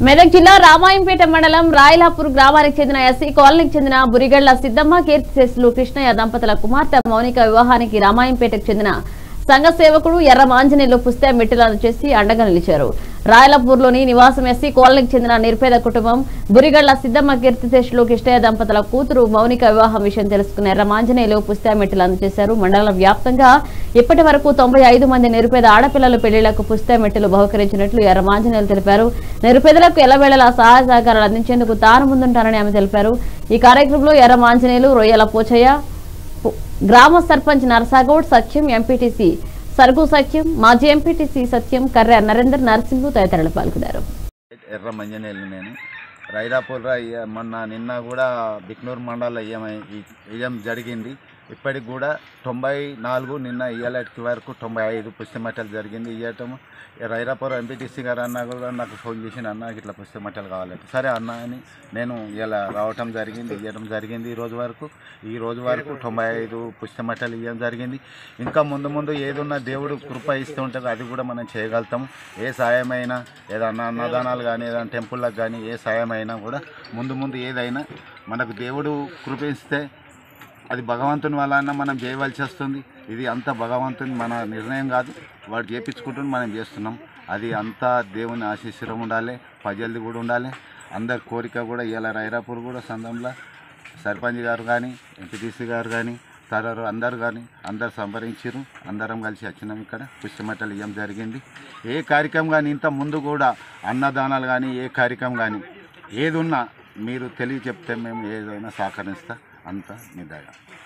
మెదక్ జిల్లా రామాయంపేట మండలం రాయలాపూర్ గ్రామానికి చెందిన ఎస్సీ కాలనీకి చెందిన బురిగళ్ల సిద్దమ్మ కీర్తిశేషులు కృష్ణయ్య దంపతుల కుమార్తె మౌనిక వివాహానికి రామాయంపేటకు చెందిన సంఘ సేవకుడు ఎర్ర మాంజనేయులు పుస్తక మెట్టులను చేసి అండగా నిలిచారు. రాయలపూర్లోని నివాసం ఎస్సీ కాలనీకి చెందిన నిరుపేద కుటుంబం బురిగళ్ల సిద్దమ్మ కీర్తిశేషులు కృష్ణయ్య దంపతుల కూతురు మౌనిక వివాహం విషయం తెలుసుకున్న ఎర్ర మాంజనేయులు పుస్తక మెట్టులు అందజేశారు. మండలం వ్యాప్తంగా ఇప్పటి వరకు 95 మంది నిరుపేద ఆడపిల్లల పెళ్లిళ్లకు పుస్తక మెట్టులు బహుకరించినట్లు ఎర్ర మాంజనేయులు తెలిపారు. నిరుపేదలకు ఎల్లవేళలా సహాయ సహకారాలు అందించేందుకు తాను ముందుంటారని ఆమె తెలిపారు. ఈ కార్యక్రమంలో ఎర్ర మాంజనేయులు, రొయ్యల పోచయ్య, గ్రామ సర్పంచ్ నరసాగౌడ్, సత్యం, ఎంపీటీసీ సరుగు సత్యం, మాజీ ఎంపీటీసీ సత్యం, కర్ర నరేందర్, నరసింహు తదితరులు పాల్గొన్నారు. ఎర్ర మంజనేయులు నేను రైలాపూర్ నిన్న కూడా బిక్నూరు మండలంలో ఇయ్యం జరిగింది. ఇప్పటికి కూడా 94 నిన్న ఇయ్యాలకి వరకు 95 పుస్తమట్టలు జరిగింది. ఇవ్వటం రైలాపూర్ ఎంపీటీసీ గారు అన్న కూడా నాకు ఫోన్ చేసి అన్న ఇట్లా పుస్తమట్టలు కావాలంటే సరే అన్న అని నేను ఇలా రావటం జరిగింది, ఇవ్వడం జరిగింది. ఈ రోజు వరకు 95 పుస్తమట్టలు ఇవ్వడం జరిగింది. ఇంకా ముందు ఏదున్నా దేవుడు కృప ఇస్తూ ఉంటుంది, అది కూడా మనం చేయగలుగుతాము. ఏ సాయమైనా ఏదన్నా అన్నదానాలు కానీ ఏదైనా టెంపుల్లకు కానీ ఏ సాయమైనా కూడా ముందు ఏదైనా మనకు దేవుడు కృప ఇస్తే అది భగవంతుని వలన మనం చేయవలసి వస్తుంది. ఇది అంతా భగవంతుని మన నిర్ణయం కాదు, వాడు చేయించుకుంటుని మనం చేస్తున్నాం. అది అంతా దేవుని ఆశీస్సురం ఉండాలి, ప్రజలది కూడా ఉండాలి. అందరి కోరిక కూడా ఇలా రైరాపూర్ కూడా సందంలో సర్పంచ్ గారు కానీ ఎంపీటీసీ గారు కానీ అందరు సంప్రదించారు. అందరం కలిసి వచ్చినాం. ఇక్కడ పుష్పమట్టలు ఇవ్వడం జరిగింది. ఏ కార్యక్రమం కానీ ఇంత ముందు కూడా అన్నదానాలు కానీ ఏ కార్యక్రమం కానీ ఏది ఉన్నా మీరు తెలియ చెప్తే మేము ఏదైనా సహకరిస్తా. అంతా మీ దయ.